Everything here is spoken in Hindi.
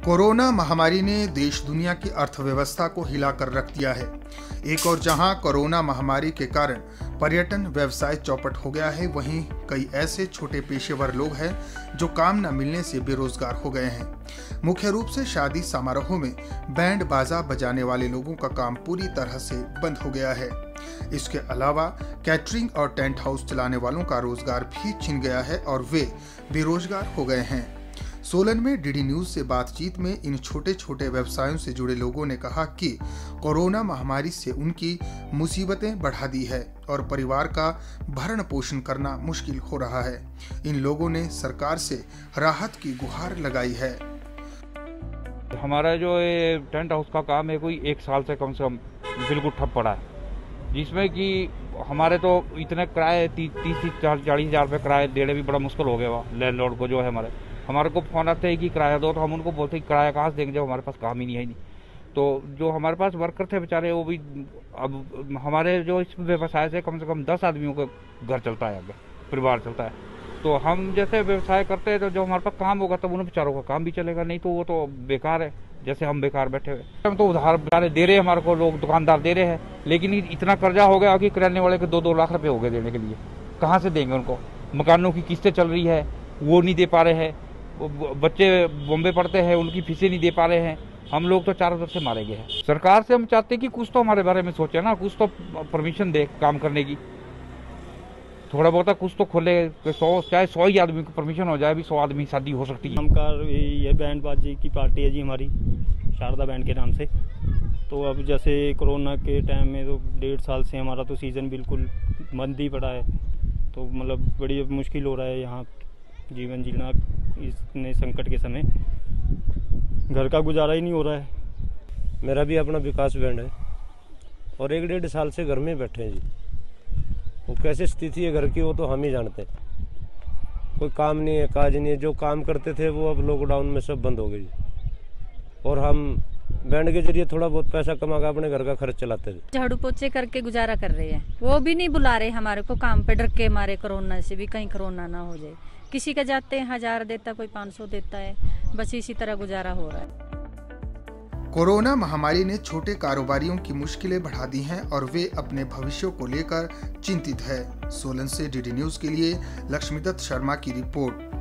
कोरोना महामारी ने देश दुनिया की अर्थव्यवस्था को हिलाकर रख दिया है। एक और जहां कोरोना महामारी के कारण पर्यटन व्यवसाय चौपट हो गया है, वहीं कई ऐसे छोटे पेशेवर लोग हैं जो काम न मिलने से बेरोजगार हो गए हैं। मुख्य रूप से शादी समारोहों में बैंड बाजा बजाने वाले लोगों का काम पूरी तरह से बंद हो गया है। इसके अलावा कैटरिंग और टेंट हाउस चलाने वालों का रोजगार भी छिन गया है और वे बेरोजगार हो गए हैं। सोलन में डीडी न्यूज से बातचीत में इन छोटे छोटे व्यवसायों से जुड़े लोगों ने कहा कि कोरोना महामारी से उनकी मुसीबतें बढ़ा दी है और परिवार का भरण पोषण करना मुश्किल हो रहा है। इन लोगों ने सरकार से राहत की गुहार लगाई है। हमारा जो ये टेंट हाउस का काम है, कोई 1 साल से कम बिल्कुल ठप पड़ा है, जिसमें कि हमारे तो इतने किराए 30-40 हज़ार रुपये किराए देने भी बड़ा मुश्किल हो गया। वहाँ लैंडलॉर्ड को जो है हमारे को फोन आते हैं कि किराया दो, तो हम उनको बोलते हैं किराया कहाँ से देंगे जब हमारे पास काम ही नहीं है। तो जो हमारे पास वर्कर थे बेचारे, वो भी अब हमारे जो इस व्यवसाय से कम 10 आदमियों का घर चलता है, आगे परिवार चलता है। तो हम जैसे व्यवसाय करते हैं तो जो हमारे पास काम होगा तब उन बेचारों का काम भी चलेगा, नहीं तो वो तो बेकार है। जैसे हम बेकार बैठे हुए, हम तो उधार बेचारे दे रहे हैं, हमारे को लोग दुकानदार दे रहे हैं, लेकिन इतना कर्जा हो गया कि किराने वाले के 2-2 लाख रुपए हो गए देने के लिए। कहाँ से देंगे उनको? मकानों की किस्तें चल रही है, वो नहीं दे पा रहे हैं। बच्चे बॉम्बे पढ़ते हैं, उनकी फीसें नहीं दे पा रहे हैं। हम लोग तो चारों तरफ से मारे गए हैं। सरकार से हम चाहते हैं कि कुछ तो हमारे बारे में सोचे ना, कुछ तो परमिशन दे काम करने की, थोड़ा बहुत कुछ तो खोले। 100 चाहे 100 ही आदमी को परमिशन हो जाए, भी 100 आदमी शादी हो सकती है। हमकार ये बैंड बाजी की पार्टी है जी हमारी, शारदा बैंड के नाम से। तो अब जैसे कोरोना के टाइम में तो 1.5 साल से हमारा तो सीज़न बिल्कुल बंद ही पड़ा है। तो मतलब बड़ी मुश्किल हो रहा है यहाँ जीवन जीना इतने संकट के समय। घर का गुजारा ही नहीं हो रहा है। मेरा भी अपना विकास बैंड है और 1-1.5 साल से घर में बैठे हैं जी। वो कैसे स्थिति है घर की वो तो हम ही जानते हैं। कोई काम नहीं है, काज नहीं है। जो काम करते थे वो अब लॉकडाउन में सब बंद हो गई और हम बैंड के जरिए थोड़ा बहुत पैसा कमा कर अपने घर का खर्च चलाते थे। झाड़ू पोछे करके गुजारा कर रहे हैं, वो भी नहीं बुला रहे हमारे को काम पे, डर के मारे कोरोना से भी, कहीं कोरोना ना हो जाए। किसी का जाते हैं 1000 देता, कोई 500 देता है, बस इसी तरह गुजारा हो रहा है। कोरोना महामारी ने छोटे कारोबारियों की मुश्किलें बढ़ा दी हैं और वे अपने भविष्य को लेकर चिंतित है। सोलन से डीडी न्यूज के लिए लक्ष्मीदत्त शर्मा की रिपोर्ट।